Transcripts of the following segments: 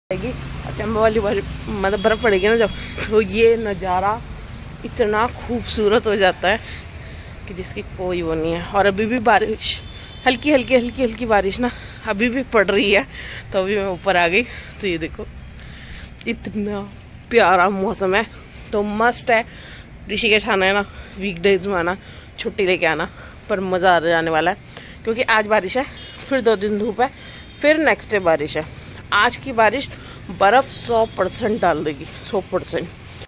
जाएगी। चंबा वाली मतलब बर्फ़ पड़ेगी ना जब, तो ये नज़ारा इतना खूबसूरत हो जाता है कि जिसकी कोई वो नहीं है। और अभी भी बारिश हल्की हल्की हल्की हल्की बारिश ना अभी भी पड़ रही है। तो अभी मैं ऊपर आ गई तो ये देखो इतना प्यारा मौसम है। तो मस्त है, ऋषिकेश आना है ना, वीकडेज में आना, छुट्टी लेके आना, पर मज़ा आ जाने वाला है। क्योंकि आज बारिश है, फिर 2 दिन धूप है, फिर नेक्स्ट डे बारिश है। आज की बारिश बर्फ़ 100% डाल देगी, 100%।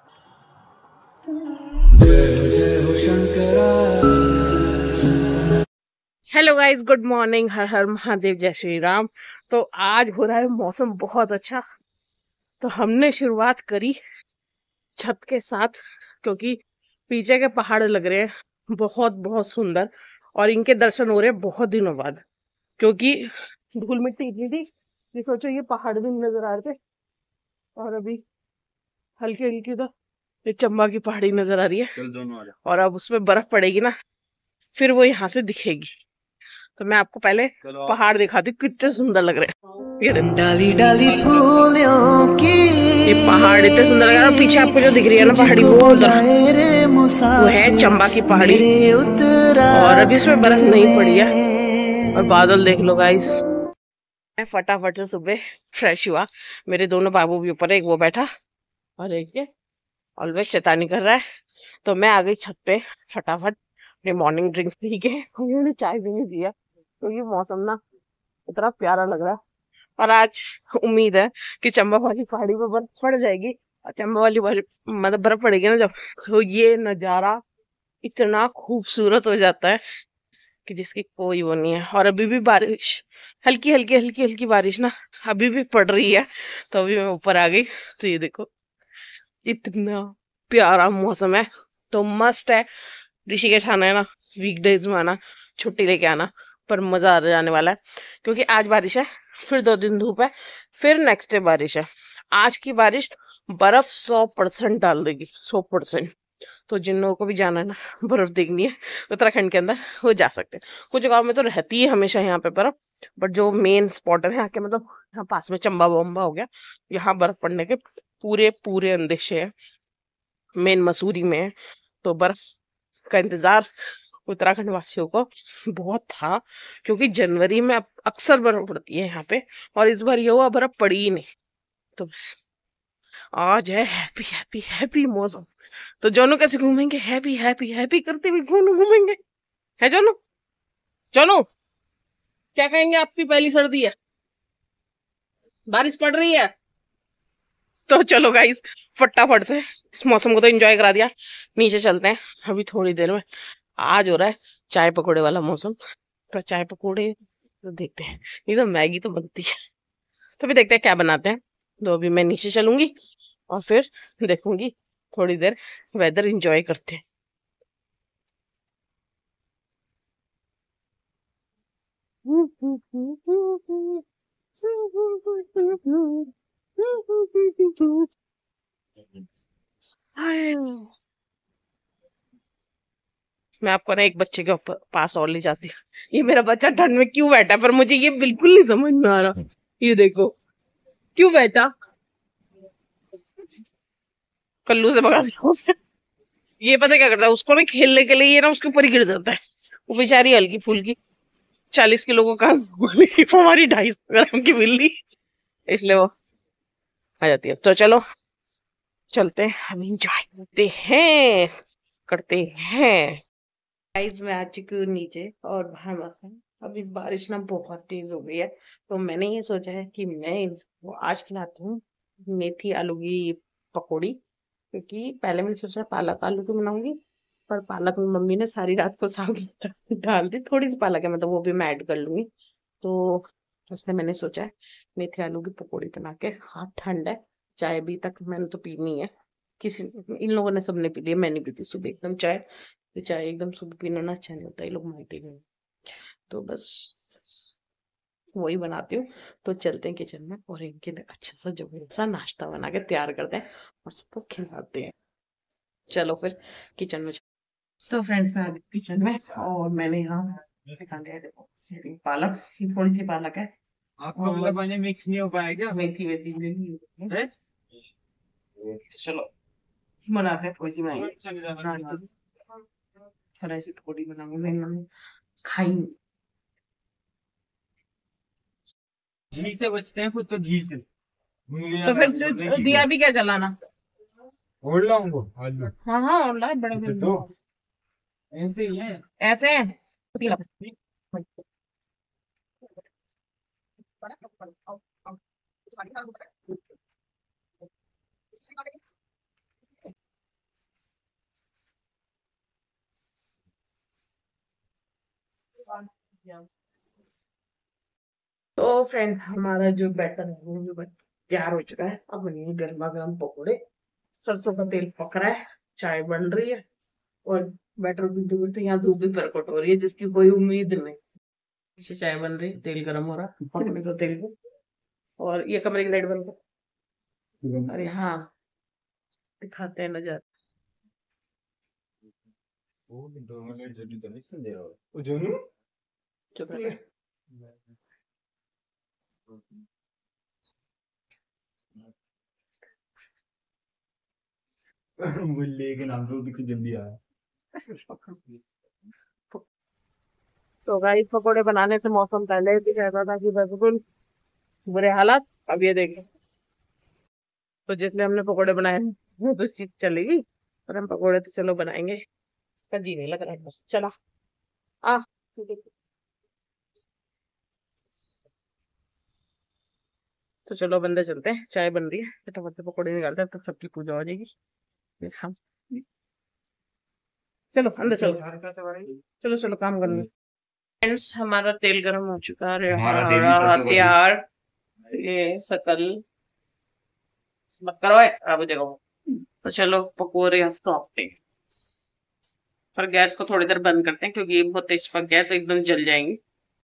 हेलो गाइज, गुड मॉर्निंग, हर हर महादेव, जय श्री राम। तो आज हो रहा है मौसम बहुत अच्छा। तो हमने शुरुआत करी छत के साथ, क्योंकि पीछे के पहाड़ लग रहे हैं बहुत बहुत सुंदर, और इनके दर्शन हो रहे हैं बहुत दिनों बाद। क्योंकि धूल मिट्टी इतनी थी कि सोचो ये पहाड़ भी नहीं नजर आ रहे थे, और अभी हल्की हल्की तो ये चंबा की पहाड़ी नजर आ रही है। और अब उसमें बर्फ पड़ेगी ना, फिर वो यहाँ से दिखेगी। तो मैं आपको पहले पहाड़ दिखाती हूँ कितने सुंदर लग रहे हैं। ये डाली डाली फूलों की ये पहाड़ इतने सुंदर लग रहा है। पीछे आपको जो दिख रही है ना पहाड़ी, वो उधर वो है चंबा की पहाड़ी। और अभी इसमें बर्फ नहीं पड़ी है। और बादल देख लो गाइस। मैं फटाफट से सुबह फ्रेश हुआ। मेरे दोनों बाबू भी ऊपर है, एक वो बैठा और एक ये ऑलवेज शैतानी कर रहा है। तो मैं आ गई छत पे फटाफट अपनी मॉर्निंग ड्रिंक पी के। उन्होंने चाय भी नहीं दिया क्योंकि मौसम ना इतना प्यारा लग रहा है। और आज उम्मीद है कि चंबा वाली पहाड़ी पे बर्फ पड़ जाएगी। और चंबा वाली मतलब बर्फ पड़ेगी ना जब, तो ये नज़ारा इतना खूबसूरत हो जाता है कि जिसकी कोई वो नहीं है। और अभी भी बारिश हल्की हल्की हल्की हल्की बारिश ना अभी भी पड़ रही है। तो अभी मैं ऊपर आ गई तो ये देखो इतना प्यारा मौसम है। तो मस्त है, ऋषिकेश आना है ना, वीकडेज में आना, छुट्टी लेके आना, पर मजा आ जाने वाला है। क्योंकि आज बारिश है, फिर 2 दिन धूप है, फिर नेक्स्ट डे बारिश है। आज की बारिश बर्फ 100% डाल देगी, 100%। तो जिन लोगों को भी जाना है ना, बर्फ देखनी है उत्तराखंड के अंदर, वो जा सकते हैं। कुछ गांव में तो रहती है हमेशा यहाँ पे बर्फ, बट जो मेन स्पॉट है यहाँ के, मतलब यहाँ पास में चंबा वम्बा हो गया, यहाँ बर्फ पड़ने के पूरे पूरे अंदेशे है। मेन मसूरी में है। तो बर्फ का इंतजार उत्तराखंड वासियों को बहुत था, क्योंकि जनवरी में अक्सर बर्फ पड़ती है यहाँ पे, और इस बार ये हुआ बर्फ पड़ी ही नहीं। तो बस आज है हैप्पी हैप्पी हैप्पी मौसम। तो जोनू कैसे घूमेंगे, हैप्पी हैप्पी हैप्पी करते हुए घूमेंगे। है जोनू? जोनू क्या कहेंगे, आपकी पहली सर्दी है, बारिश पड़ रही है। तो चलो गाइस, फटाफट से इस मौसम को तो एंजॉय करा दिया, नीचे चलते हैं। अभी थोड़ी देर में आज हो रहा है चाय पकौड़े वाला मौसम। तो चाय पकौड़े तो देखते हैं, नहीं तो मैगी तो बनती है। तो अभी देखते हैं क्या बनाते हैं। तो अभी मैं नीचे चलूंगी और फिर देखूंगी, थोड़ी देर वेदर एंजॉय करते हैं। मैं आपको ना एक बच्चे के ऊपर पास और ले जाती हूँ। ये मेरा बच्चा ठंड में क्यों बैठा है, पर मुझे ये बिल्कुल नहीं समझ में आ रहा। ये देखो क्यों बैठा, कल्लू से भगा दिया उसे। ये पता क्या करता है, उसको ना खेलने के लिए ये ना उसके ऊपर ही गिर जाता है। वो बेचारी हल्की फुल्की 40 किलो को काम, हमारी 250 ग्राम की बिल्ली, इसलिए वो आ जाती है। तो चलो चलते हैं, हम एंजॉय करते हैं। गाइस मैं आ चुकी हूँ नीचे, और बाहर मौसम अभी बारिश ना बहुत तेज हो गई है। तो मैंने ये सोचा है कि मैं इनको आज खिलाती हूँ मेथी आलू की पकौड़ी। क्योंकि पहले मैंने सोचा पालक आलू की बनाऊंगी, पर पालक में मम्मी ने सारी रात को साग डाल दी। थोड़ी सी पालक है, मतलब वो भी मैं ऐड कर लूंगी। तो इसलिए मैंने सोचा है मेथी आलू की पकौड़ी बना के। हाथ ठंड है, चाय भी तक मैंने तो पीनी है। किसी इन लोगों ने सबने पी लिया, मैं नहीं पीती सुबह एकदम चाय। तो चाय एकदम सुबह पीना ना अच्छा नहीं होता, ये लोग मानते नहीं। तो बस वही बनाती हूँ। तो चलते हैं किचन में और इनके लिए अच्छा सा जो सा नाश्ता बना के तैयार करते हैं और सबको खिलाते हैं। चलो फिर किचन में। तो फ्रेंड्स मैं आ गई किचन में, और मैंने यहाँ निकाल लिया, देखो ये पालक, ये थोड़ी सी पालक है, आपका मतलब पानी मिक्स नहीं हो पाएगा। मेथी वेथी नहीं है? चलो बनाते हैं, थोड़ी सी बनाएंगे। थोड़ा सी थोड़ी बनाऊंगी, मैंने खाई नहीं। घी से बचते हैं खुद तो, घी से। तो फिर दिया भी क्या जलाना? ओढ़ लाऊंगा आलू। हाँ हाँ, और लाए बड़े अच्छा, बड़े। तो ऐसे ही है। ऐसे तो फ्रेंड, हमारा जो बैटर है वो जो तैयार हो चुका है। अब बनेंगे गर्मा गर्म पकौड़े। सरसों का तेल पक रहा है, चाय बन रही है और बैटर भी दूर, तो यहाँ धूप भी प्रकट हो रही है जिसकी कोई उम्मीद नहीं। अच्छी चाय बन रही, तेल गर्म हो रहा, पकौड़े को तेल को। और ये कमरे की लाइट बंद कर। अरे हाँ, दिखाते हैं नजर। चुप रहे। लेकिन हम लोग भी जल्दी आया। तो गाइस, पकोड़े बनाने से मौसम पहले भी कहता था कि बिल्कुल बुरे हालात। अब ये देखें, तो जितने हमने पकोड़े बनाए हैं वो तो चीज चलेगी, पर हम पकोड़े तो चलो बनाएंगे। इसका जी नहीं लग रहा है, बस चला आ। तो चलो बंदे चलते हैं, चाय बन रही है, फटाफट से पकोड़े निकालते हैं, तब सबकी पूजा हो जाएगी। फिर हम चलो अंदर चलो, चलो चलो काम कर लो। फ्रेंड्स, हमारा तेल गर्म हो चुका है, हमारा हथियार ये सकल मत करो अब देखो। तो चलो पकोड़े हम तोड़ते हैं, पर गैस को थोड़ी देर बंद करते हैं क्योंकि ये बहुत तेज पक गया है तो एकदम जल जाएंगे।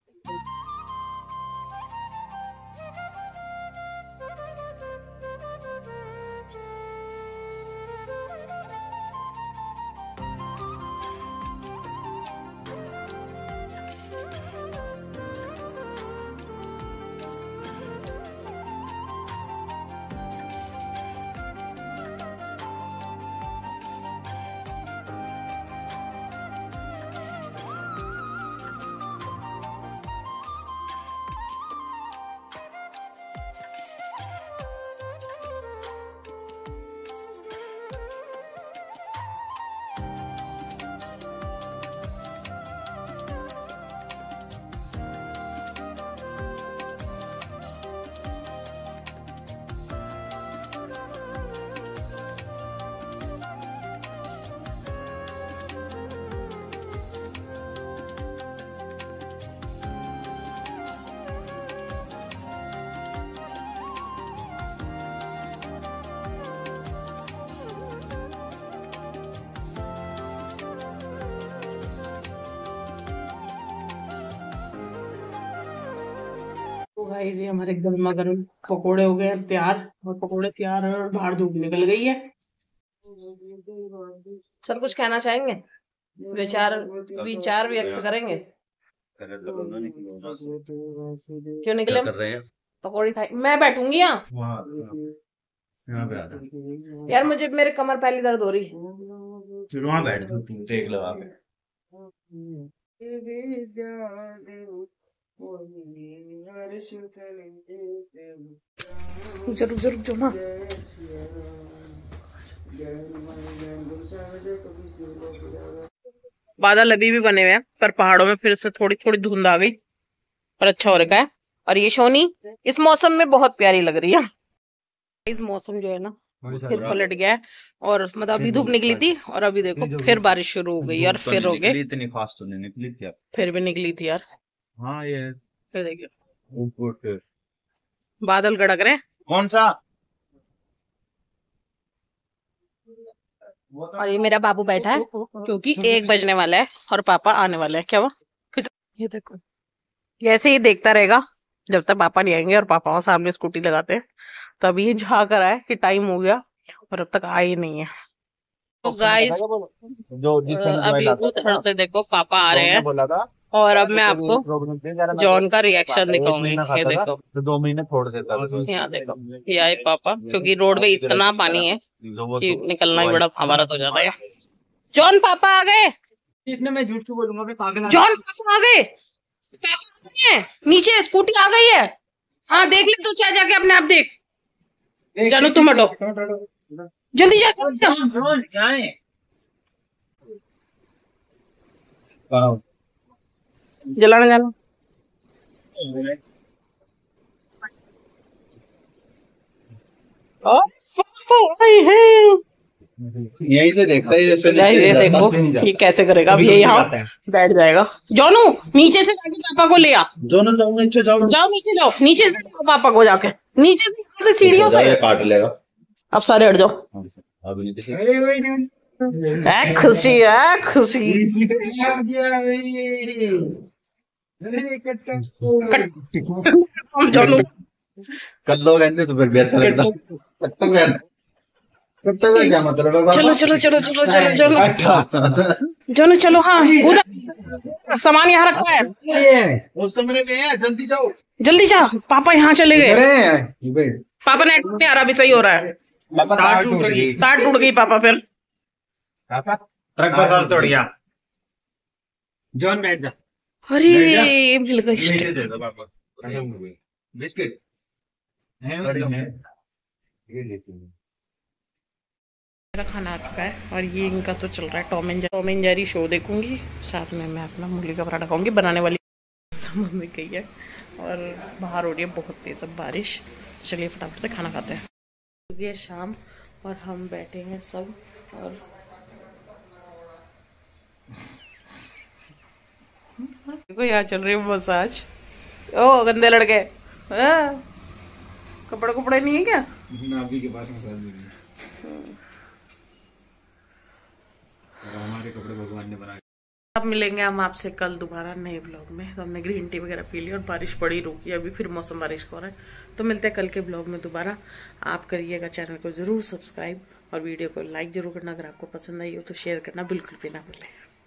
तो गाइस, ये हमारे गर्मा गर्म पकोड़े हो गए हैं तैयार, और पकोड़े तैयार है और बाहर धूप निकल गई है। सर कुछ कहना चाहेंगे? विचार विचार व्यक्त करेंगे? क्यों निकले? कर रहे हैं? पकौड़ी खाई, मैं बैठूंगी यहाँ। यहाँ पे आता यार मुझे मेरे कमर पहली दर्द हो रही। फिर वहाँ बैठ तू टेक लगा के। रुक जा ना। बादल अभी भी बने हुए हैं, पर पहाड़ों में फिर से थोड़ी थोड़ी धुंध आ गई, पर अच्छा हो रखा है। और ये शोनी इस मौसम में बहुत प्यारी लग रही है। इस मौसम जो है ना फिर पलट गया है, और मतलब अभी धूप निकली थी और अभी देखो फिर बारिश शुरू हो गई और फिर हो गए। इतनी फास्ट तो नहीं निकली थी, फिर भी निकली थी यार। हाँ ये फिर देखिए ऊपर बादल गड़क रहे हैं। कौन सा? और ये मेरा बाबू बैठा है क्योंकि 1 बजने वाला है और पापा आने वाले हैं। क्या हुआ? ये देखो, ये ऐसे ही देखता रहेगा जब तक पापा नहीं आएंगे, और पापा वहां सामने स्कूटी लगाते हैं। तो अभी ये झाँक रहा है कि टाइम हो गया और अब तक आए ही नहीं है। तो गाइस, जो अभी उधर से देखो पापा आ रहे हैं। बोला था और अब मैं आपको जॉन का रिएक्शन दिखाऊंगी। ये देखो, तो 2 महीने छोड़ देता था। यहाँ देखो, ये आए पापा, क्योंकि रोड पे इतना पानी है कि निकलना ही बड़ा महाभारत हो जाता है। जॉन पापा आ गए। इतने मैं झूठ क्यों बोलूंगा, मैं पागल। जॉन पापा आ गए। पापा नहीं है, नीचे स्कूटी आ गई है। हाँ देख ले तू, चाहे जाके अपने आप देख। जानू तुम हटो, जल्दी जा जल्दी जा। जलाना जाना। यहीं से देखता है जैसे ये देखो ये कैसे करेगा। अब ये यहाँ बैठ जाएगा। जोनू नीचे से जाके पापा को ले आ। दोनों जाओ नीचे, जाओ नीचे जाओ, नीचे से पापा को जाके नीचे से, यहाँ से सीढ़ियों से काट लेगा। अब सारे हट जाओ। अभी नीचे खुशी है खुशी। जोनू कर लो कहते तो फिर भी अच्छा लगता। क्या मतलब है? चलो चलो चलो चलो चलो चलो जोनू चलो। हाँ कूदा, सामान यहाँ रखा है। उस कमरे में है, जल्दी जाओ। जल्दी जा, पापा यहाँ चले गए। पापा नेटवर्क नहीं आ रहा, अभी सही हो रहा है। तार टूट गई। तार टूट गई पापा। फिर ट्रक पर तार तोड़ गया। जॉन बैठ जा। अरे मिल गई। नीचे दे दो वापस। बिस्किट है मेरा खाना आ चुका है और ये इनका तो चल रहा है टॉम एंड जेरी शो देखूंगी, साथ में मैं अपना मूली का पराठा खाऊंगी। बनाने वाली तो मम्मी गई है और बाहर हो रही है बहुत तेज अब बारिश। चलिए फटाफट से खाना खाते हैं। ये शाम और हम बैठे हैं सब, और देखो यहाँ चल रही है मसाज। ओ गंदे लड़के, कपड़े कपड़े नहीं है क्या? नाभि के पास मसाज मिली और हमारे कपड़े भगवान ने बनाए। अब मिलेंगे हम आपसे कल दोबारा नए ब्लॉग में। तो हमने ग्रीन टी वगैरह पी ली और बारिश पड़ी रुकी, अभी फिर मौसम बारिश का हो रहा है। तो मिलते हैं कल के ब्लॉग में दोबारा। आप करिएगा चैनल को जरूर सब्सक्राइब और वीडियो को लाइक जरूर करना। अगर आपको पसंद आई हो तो शेयर करना बिल्कुल भी ना भूलें।